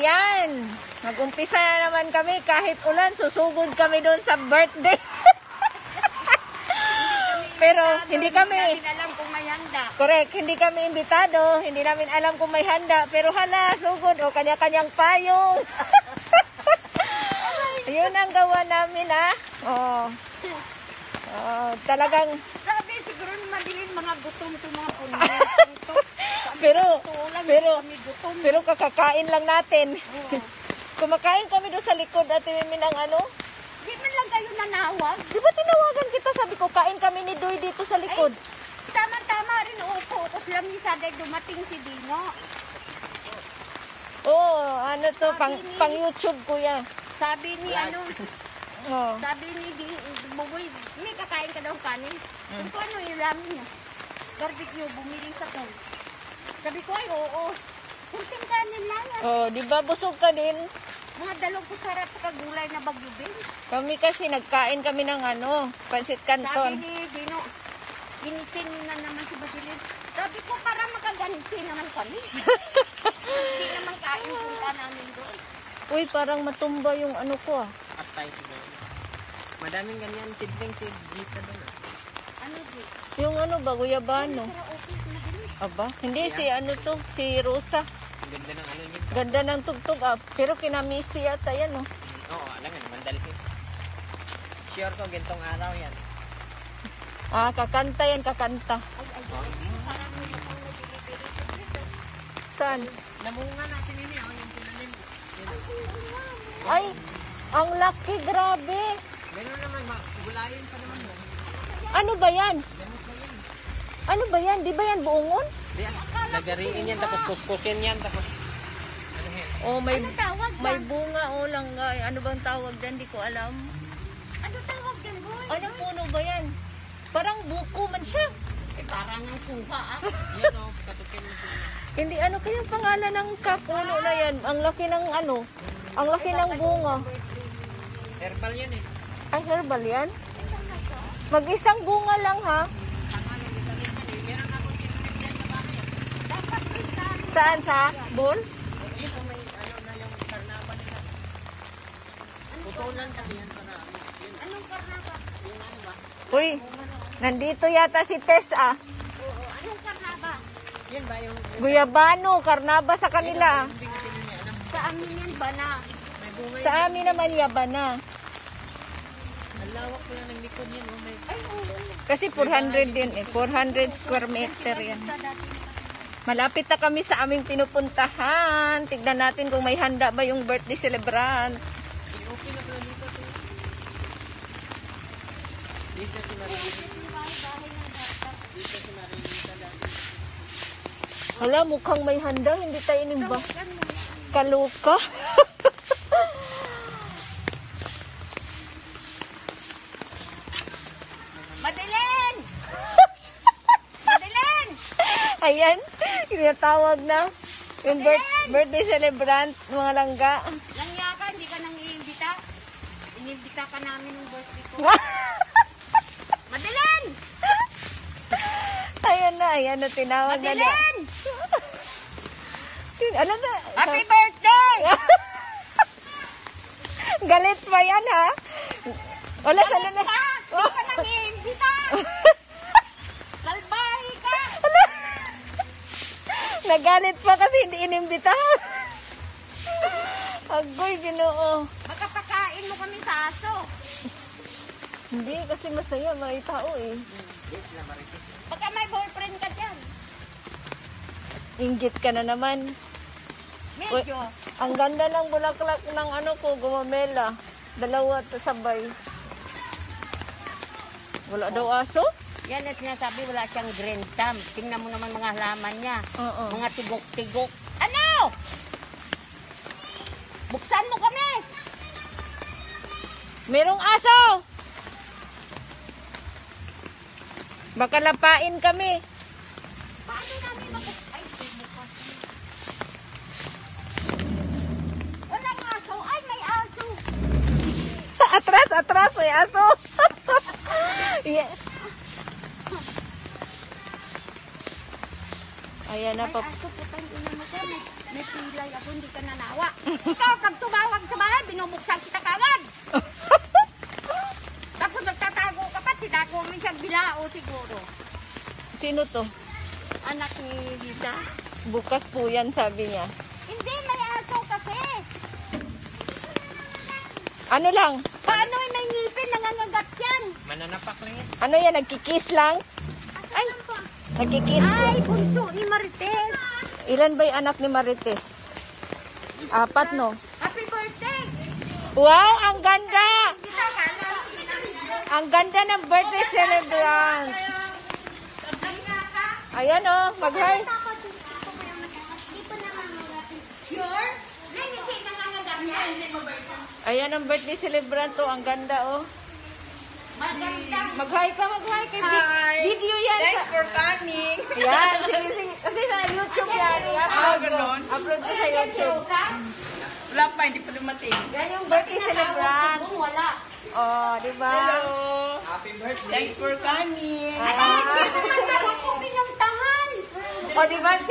Ayan, mag-umpisa na naman kami kahit ulan, susugod kami doon sa birthday. Pero hindi kami alam kung may handa. correct, hindi kami imbitado, hindi namin alam kung may handa, pero hala, sugod o kanya-kanyang payong. Yun ang gawa namin talagang Sabi siguro madilim mga gutom to mga puno. pero kakakain lang natin. Kumakain kami doon sa likod at min ang Di man lang kayo nanawag. Di ba tinawagan kita? Sabi ko, kain kami ni Doy dito sa likod. Tama-tama rin upo. Tapos lamisa dahil dumating si Dino. Pang YouTube ko yan. Sabi ni Oh. sabi ni Buboy, may kakain ka daw kanin. Sabi ko, ano yung lamin niya? Barbecue, bumili sa ko. Sabi ko, ay oo. Kunting kanin lang. Oh, di ba busog ka din? Mga dalawang kusara at kagulay na bagyubin. Kami kasi nagkain kami ng pansit Sabi canton. ni Dino, inisin na naman si Basilin. Sabi ko, para makaganti naman kami. Hindi naman kain punta namin doon. Uy, parang matumba yung ko Atay siguro. Madaming ganyan, sidling dito doon. Ano di? Yung ba, guyabano. Para office na din. Aba, hindi si si Rosa. Ang ganda ng niya. Ganda ng tugtog pero kinamisi yata yan Oo, alam nga, mandalisin. Sure ko, gintong araw yan. Kakanta yan, kakanta. Parang may akong nag-delivery dito. Saan? Namunga natin yun yung tinanim. Ay, ang laki, grabe. Meron naman, gulayin pa naman yun. Ano ba yan? Ganun na yan. Ano ba yan? Di ba yan buongon? Di, lagariin yan, tapos kuskusin yan, tapos ano yan. Oh, may Ano tawag may dyan? bunga langgay. Ano bang tawag dyan? Di ko alam. Ano tawag dyan, boy? Anong puno ba yan? Parang buko man siya. Parang ang kuha Yan o, katukin mo. Hindi, ano kayang pangalan ng kapuno na yan? Ang laki ng ang laki ng bunga. Herbal yan eh. Ay, herbal yan? Mag-isang bunga lang ha? Meron akong tinanim dyan sa bahay. Dapat kita. Saan? Sa bowl? Dito may na yung karnaba nila. Putulan kasi yan para yun. Anong karnaba? Yung ano ba? Uy, nandito yata si Tess Oo, anong karnaba? Yan ba yung Guyabano, karnaba sa kanila. hindi kasi nila alam. Sa amin yan ba na? May bunga Sa amin naman yabana. Ang lawak ko lang ng likod yan. Oh, may Ay, oo. Kasi 400 din 400 square meter yan. Sa dati. Malapit na kami sa aming pinupuntahan. Tignan natin kung may handa ba yung birthday celebrant. okay na pala dito. Dito si Marilyn. Dito si Marilyn sa dati. Hala, mukhang may handa. Hindi tayo inimba. Kaluka. Madeline! Madeline! Ayan, tinatawag na. Yung birthday celebrant, mga langga. Langya ka, hindi ka nang iimbita. Iniimbita ka namin ng birthday ko. Madeline! Ayan na, tinawag na. Madeline! Ano na? Happy birthday! Galit pa yan, ha? Wala, sana na. Hindi ka nang iimbita. Salbahe ka. Nagalit pa kasi hindi inimbitahan. Agoy, Ginoo. Makapakain mo kami sa aso. Hindi, kasi masaya, may tao Yes, na Marilyn. Baka may boyfriend ka dyan. Inggit ka na naman. Medyo. Ang ganda ng bulaklak ng gumamela. Dalawa sabay. Wala daw aso? Yan ang sinasabi, wala siyang green thumb. Tingnan mo naman mga halaman niya. Oo. Mga tigok-tigok. Ano? Buksan mo kami. Merong aso! Baka lapain kami. Paano namin ay, bukas. Walang aso. Ay, may aso. Atras, may aso. Yeah. Ayan na May pa. aso, putang ina mo ka. May pilay ako, hindi ka nanawa. Ikaw, pag tumawag sa bahay, binubuksan kita kagad. Tapos nagtatago ka pa, tinago mo siyang bilao siguro. Sino to? Anak ni Lisa. Bukas po yan, sabi niya. Hindi, may aso kasi. Ano lang? Paano may ngipin, nangangagat yan? Mananapak lang yan. Ano yan? Nagkikis lang? Ay, Nagkikis. ay, bunso ni Marites. Ilan ba yung anak ni Marites? 4, no? Happy birthday! Wow, ang ganda! Kita ka na. Ang ganda ng birthday celebrant. Ayan oh, mag-hi. Sure? May ngiti nangangagat yan. Ayan ang birthday celebrant oh, ang ganda oh. Maganda. Mag-hi ka, mag-hi kay video yan. Thanks for coming. Yan, sige, sige. Kasi sa YouTube yan. I-upload ko. ganon. Upload ko sa YouTube. Wala pa, hindi pa dumating. Yan yung birthday celebrant. Wala. Oh, di ba? Hello. Happy birthday. Thanks for coming. Dito man daw ako pinuntahan. O, di ba?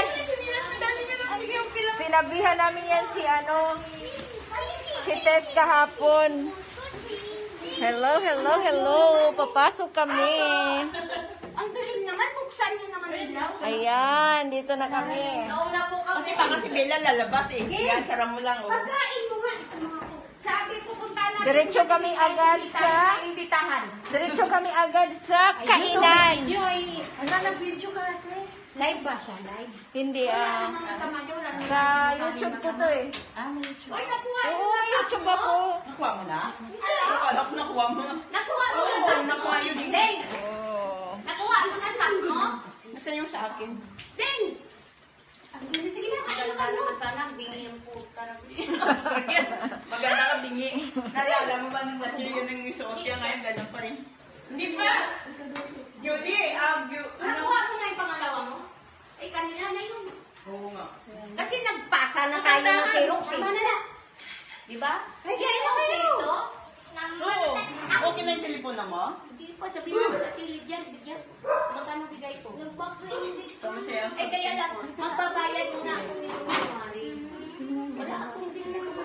Sinabihan namin yan si si Tess kahapon. Hello, hello, hello. Papasok kami. Ang galing naman, buksan niyo naman ilaw. Ayan, dito na kami. Nauna po Kasi kami. baka si Bella lalabas eh. Kaya sara mo lang oh. Pagkain mo nga. Sabi ko punta na. Diretso kami agad sa... Imbitahan. Diretso kami agad sa kainan. Ano nag-video ka kasi? Live ba siya? Live? Hindi, sa YouTube ko to eh. Uy, nakuha mo Oo, na sa YouTube mo? ako. Nakuha mo na? Akala ko nakuha mo na. Nakuha mo na Oo, sa nakuha mo? yun. Ding! Oh. Nakuha mo na sa mo? Nasaan yung sa akin? Ding! Sige na, kaya ka naman sana. Bingi yung puta. Yes, maganda ka bingi. Nalala mo ba nung last year yun ang isuot niya ngayon ganun pa rin? Hindi pa! Julie, Nakuha mo na yung pangalawa mo? Ay, kanila na yun. Oo nga. Kasi nagpasa na tayo ng Xerox eh. Tama na na. Diba? Ay, kaya na kayo. Ito? Oo. Okay na yung telepono mo? Hindi pa, sabi mo, natilid yan, bigyan. Magkano bigay ko? Tama siya. Eh, kaya lang, magbabayad muna ako ni Lumari. Wala akong bilhin ko.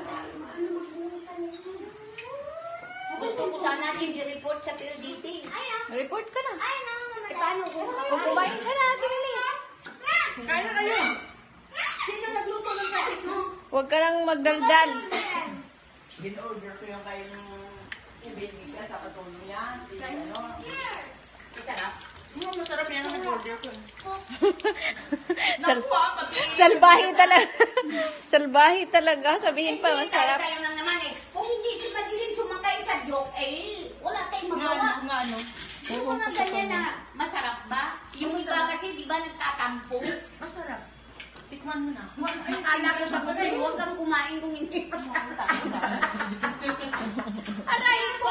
Gusto ko sana i-report sa PLDT. Report ka na. Eh, paano ko? Kung kumain ka na, Timmy. Kaya na kayo. Sino nagluto ng pasit mo? Huwag ka nang magdaldal. Gin-order ko yung kayo ng baby ka sa katulong niya. Masarap. Masarap yan ang order ko. Sal Nakuha ka, salbahi talaga. Salbahi talaga. Sabihin pa, masarap. Tayo lang naman eh. Kung hindi si Madeline sumakay sa joke, eh, wala tayong magawa. Nga ano? Yung mga ganyan na masarap ba? Yung iba kasi, di ba, nagtatampo? Masarap. Tikman mo na. Akala ko sa gusto, huwag kang kumain kung hindi masarap. Aray ko!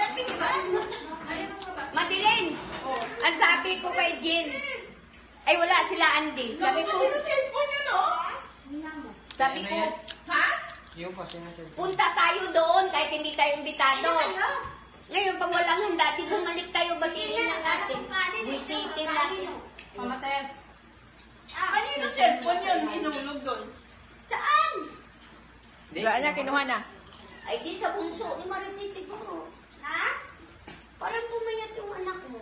Madeline! Ang sabi ko kay Jen, ay wala sila Andy. Sabi ko, Cellphone yun, oh. sabi ko, Ha? Yung kasi natin. punta tayo doon kahit hindi tayo imbitado. Ngayon, pag walang handa, di bumalik tayo, batiin na natin. Visitin natin. Pamates. Kanino cellphone yun? Inulog doon. Saan? Gaan na, kinuha na. Ay, di sa bunso ni Marites siguro. Ha? Parang pumayat yung anak mo.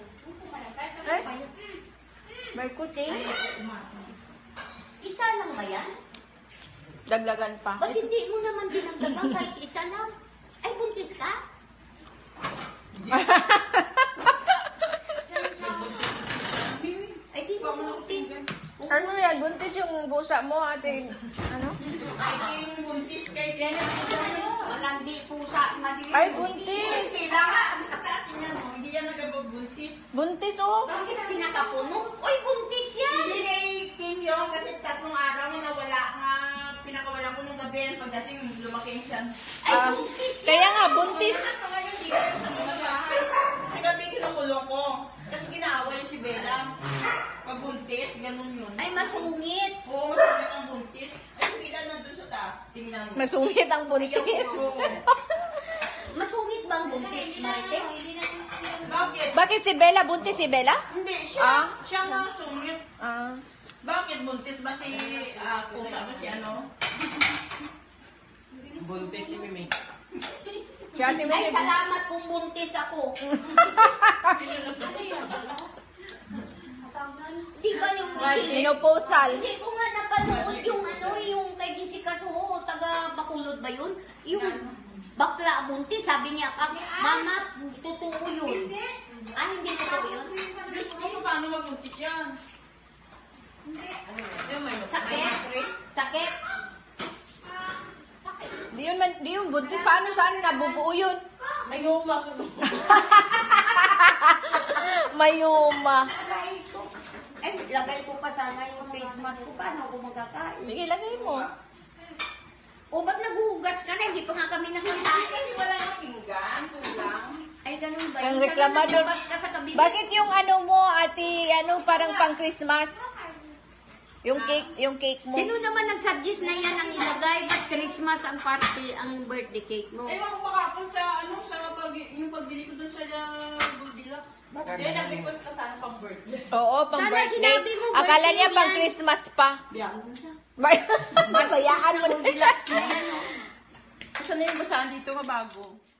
May kuting. Isa lang ba yan? Dagdagan pa. Ba't hindi mo naman dinagdagan kahit isa lang? Ay, buntis ka? Ay, di mo buntis. Ano yan? Buntis yung busa mo, ate. Ano? Ay, yung buntis kay Kaya malandi pusa, Madeline. Ay, buntis. Sila nga, ang sa taas niya, no? Hindi yan nagababuntis. Buntis, oh. Bakit pinakapuno? Uy, buntis yan! Hindi kay King yun, kasi 3 araw na nawala nga, pinakawalan ko nung gabi, pagdating lumaking siya. Ay, Ah, buntis yan! kaya nga, buntis. Ito nga yung dealer sa mga bahay. Sa gabi kinukulong ko. Kasi ginawa yung si Bella. Pagbuntis, ganun yun. Ay, masungit. Oo, masakit ang buntis. Ay, yung Bella nandun sa taas. Tingnan mo. Masungit ang buntis. Oo. Masungit bang buntis, Marites? Bakit? Bakit si Bella? Buntis si Bella? Hindi, Ah? siya nga sungit. Ah. Bakit buntis ba si pusa ba si ano? Buntis si Mimi. Si Ate Ay, Mimi. salamat kung buntis ako. Di ba yung Pinupusal. Hindi ko nga napanood yung yung kay Jessica Soho, taga Bacolod ba yun? Yung bakla buntis, sabi niya, Mama, totoo yun. Hindi totoo yun. Diyos ko, paano magbuntis yan? Sakit? Sakit? Di yun buntis. Paano saan nabubuo yun? May humas. Mayuma. Eh, lagay ko pa sana yung face mask ko. Paano ako magkakain? Sige, lagay mo. O, ba't naghuhugas ka na? Hindi pa nga kami nakakain. Kasi wala nang pinggan, kulang. Ay, ganun ba? Ang Yung reklamador. naglabas ka sa kabila. Bakit yung ano mo, Ate, parang pang Christmas? Yung cake mo. Sino naman nag-suggest na yan ang ilagay? Ba't Christmas ang party, ang birthday cake mo? Ewan ko makapon sa yung pagbili ko dun sa Goldilocks. Kaya nag-request ka sana pang birthday. Oo, pang Sana birthday. sinabi mo, Akala birthday niya mo pang yan. Christmas pa. Biyan mo siya. Masayaan mo na. Goldilocks na yan, oh. Kasi na yung basahan dito mabago.